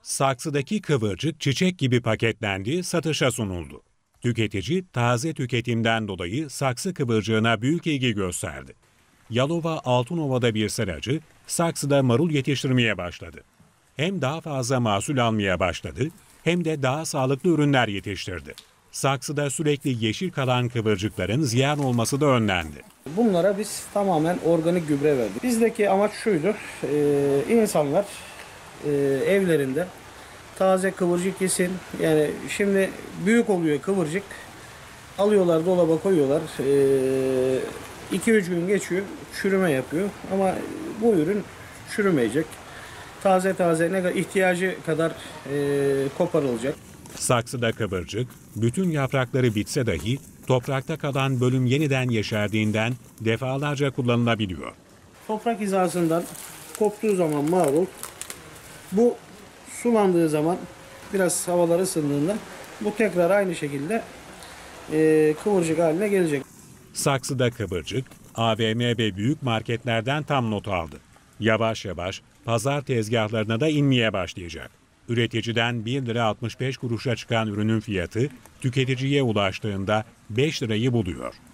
Saksıdaki kıvırcık çiçek gibi paketlendi, satışa sunuldu. Tüketici taze tüketimden dolayı saksı kıvırcığına büyük ilgi gösterdi. Yalova Altınova'da bir seracı saksıda marul yetiştirmeye başladı. Hem daha fazla mahsul almaya başladı hem de daha sağlıklı ürünler yetiştirdi. Saksıda sürekli yeşil kalan kıvırcıkların ziyan olması da önlendi. Bunlara biz tamamen organik gübre verdik. Bizdeki amaç şuydu, insanlar evlerinde taze kıvırcık yesin. Yani şimdi büyük oluyor kıvırcık, alıyorlar dolaba koyuyorlar, 2-3 gün geçiyor, çürüme yapıyor. Ama bu ürün çürümeyecek. Taze taze ne kadar ihtiyacı kadar koparılacak. Saksıda kıvırcık, bütün yaprakları bitse dahi toprakta kalan bölüm yeniden yeşerdiğinden defalarca kullanılabiliyor. Toprak hizasından koptuğu zaman marul, bu sulandığı zaman biraz havalar ısındığında bu tekrar aynı şekilde kıvırcık haline gelecek. Saksıda kıvırcık, AVM ve büyük marketlerden tam not aldı. Yavaş yavaş pazar tezgahlarına da inmeye başlayacak. Üreticiden 1 lira 65 kuruşa çıkan ürünün fiyatı tüketiciye ulaştığında 5 lirayı buluyor.